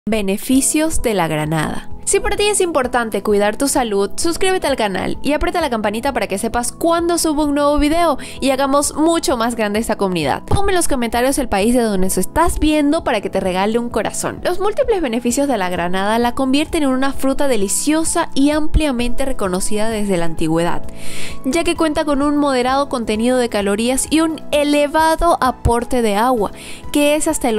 Beneficios de la granada. Si para ti es importante cuidar tu salud, suscríbete al canal y aprieta la campanita para que sepas cuando subo un nuevo video y hagamos mucho más grande esta comunidad. Ponme en los comentarios el país de donde estás viendo para que te regale un corazón. Los múltiples beneficios de la granada la convierten en una fruta deliciosa y ampliamente reconocida desde la antigüedad, ya que cuenta con un moderado contenido de calorías y un elevado aporte de agua, que es hasta el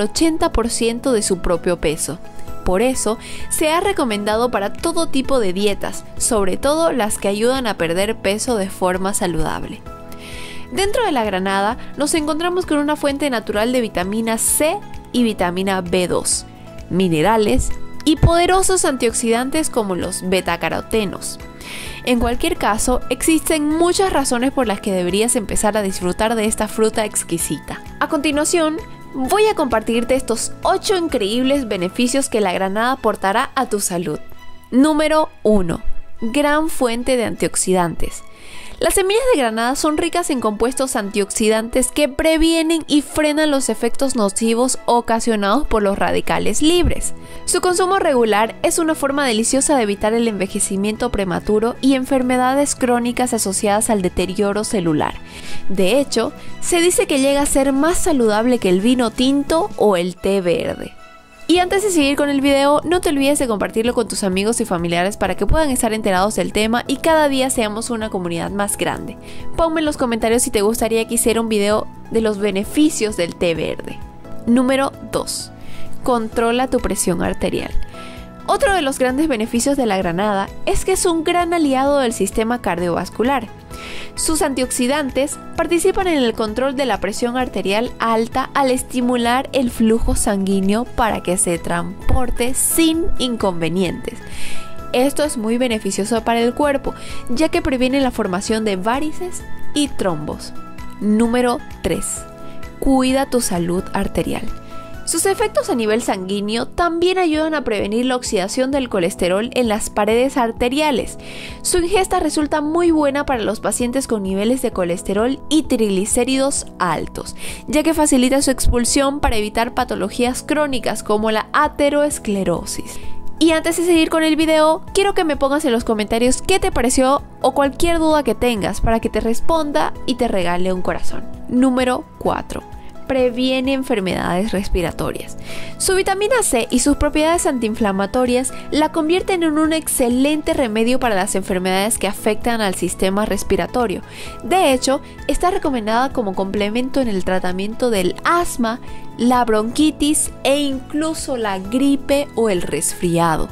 80% de su propio peso. Por eso, se ha recomendado para todo tipo de dietas, sobre todo las que ayudan a perder peso de forma saludable. Dentro de la granada, nos encontramos con una fuente natural de vitamina C y vitamina B2, minerales y poderosos antioxidantes como los betacarotenos. En cualquier caso, existen muchas razones por las que deberías empezar a disfrutar de esta fruta exquisita. A continuación, voy a compartirte estos 8 increíbles beneficios que la granada aportará a tu salud. Número 1. Gran fuente de antioxidantes. Las semillas de granada son ricas en compuestos antioxidantes que previenen y frenan los efectos nocivos ocasionados por los radicales libres. Su consumo regular es una forma deliciosa de evitar el envejecimiento prematuro y enfermedades crónicas asociadas al deterioro celular. De hecho, se dice que llega a ser más saludable que el vino tinto o el té verde. Y antes de seguir con el video, no te olvides de compartirlo con tus amigos y familiares para que puedan estar enterados del tema y cada día seamos una comunidad más grande. Ponme en los comentarios si te gustaría que hiciera un video de los beneficios del té verde. Número 2. Controla tu presión arterial. Otro de los grandes beneficios de la granada es que es un gran aliado del sistema cardiovascular. Sus antioxidantes participan en el control de la presión arterial alta al estimular el flujo sanguíneo para que se transporte sin inconvenientes. Esto es muy beneficioso para el cuerpo, ya que previene la formación de varices y trombos. Número 3. Cuida tu salud arterial. Sus efectos a nivel sanguíneo también ayudan a prevenir la oxidación del colesterol en las paredes arteriales. Su ingesta resulta muy buena para los pacientes con niveles de colesterol y triglicéridos altos, ya que facilita su expulsión para evitar patologías crónicas como la aterosclerosis. Y antes de seguir con el video, quiero que me pongas en los comentarios qué te pareció o cualquier duda que tengas para que te responda y te regale un corazón. Número 4. Previene enfermedades respiratorias. Su vitamina C y sus propiedades antiinflamatorias la convierten en un excelente remedio para las enfermedades que afectan al sistema respiratorio. De hecho, está recomendada como complemento en el tratamiento del asma, la bronquitis e incluso la gripe o el resfriado.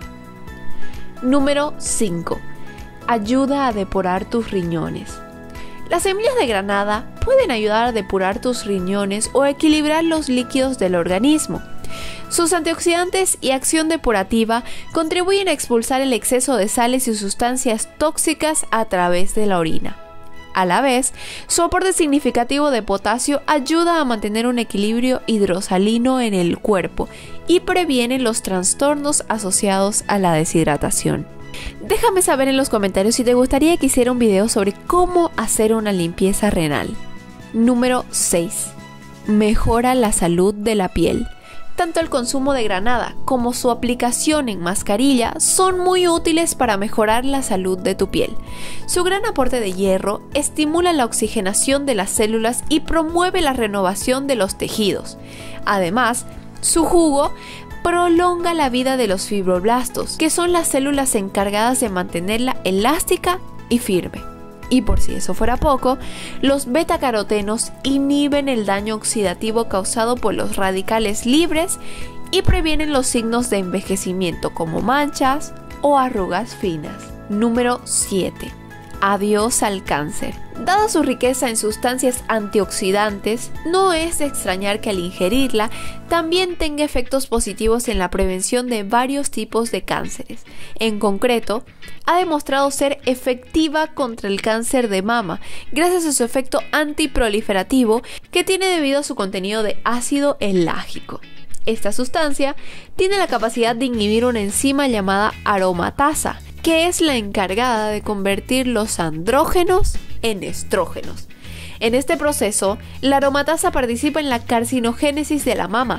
Número 5. Ayuda a depurar tus riñones. Las semillas de granada pueden ayudar a depurar tus riñones o equilibrar los líquidos del organismo. Sus antioxidantes y acción depurativa contribuyen a expulsar el exceso de sales y sustancias tóxicas a través de la orina. A la vez, su aporte significativo de potasio ayuda a mantener un equilibrio hidrosalino en el cuerpo y previene los trastornos asociados a la deshidratación. Déjame saber en los comentarios si te gustaría que hiciera un video sobre cómo hacer una limpieza renal. Número 6. Mejora la salud de la piel. Tanto el consumo de granada como su aplicación en mascarilla son muy útiles para mejorar la salud de tu piel. Su gran aporte de hierro estimula la oxigenación de las células y promueve la renovación de los tejidos. Además, su jugo prolonga la vida de los fibroblastos, que son las células encargadas de mantenerla elástica y firme. Y por si eso fuera poco, los betacarotenos inhiben el daño oxidativo causado por los radicales libres y previenen los signos de envejecimiento como manchas o arrugas finas. Número 7. Adiós al cáncer. Dada su riqueza en sustancias antioxidantes, no es de extrañar que al ingerirla también tenga efectos positivos en la prevención de varios tipos de cánceres. En concreto, ha demostrado ser efectiva contra el cáncer de mama gracias a su efecto antiproliferativo que tiene debido a su contenido de ácido elágico. Esta sustancia tiene la capacidad de inhibir una enzima llamada aromatasa, que es la encargada de convertir los andrógenos en estrógenos. En este proceso, la aromatasa participa en la carcinogénesis de la mama.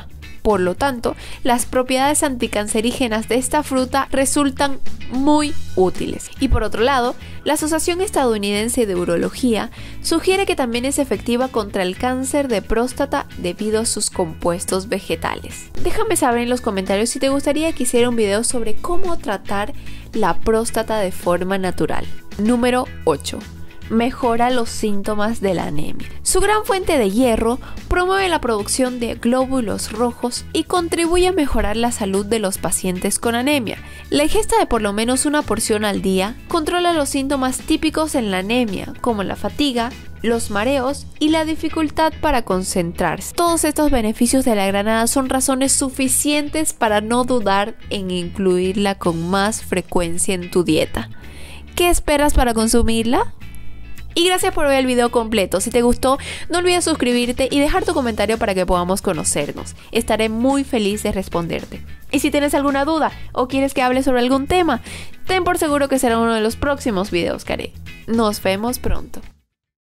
Por lo tanto, las propiedades anticancerígenas de esta fruta resultan muy útiles. Y por otro lado, la Asociación Estadounidense de Urología sugiere que también es efectiva contra el cáncer de próstata debido a sus compuestos vegetales. Déjame saber en los comentarios si te gustaría que hiciera un video sobre cómo tratar la próstata de forma natural. Número 8. Mejora los síntomas de la anemia. Su gran fuente de hierro promueve la producción de glóbulos rojos y contribuye a mejorar la salud de los pacientes con anemia. La ingesta de por lo menos una porción al día controla los síntomas típicos en la anemia, como la fatiga, los mareos y la dificultad para concentrarse. Todos estos beneficios de la granada son razones suficientes para no dudar en incluirla con más frecuencia en tu dieta. ¿Qué esperas para consumirla? Y gracias por ver el video completo. Si te gustó, no olvides suscribirte y dejar tu comentario para que podamos conocernos. Estaré muy feliz de responderte. Y si tienes alguna duda o quieres que hable sobre algún tema, ten por seguro que será uno de los próximos videos que haré. Nos vemos pronto.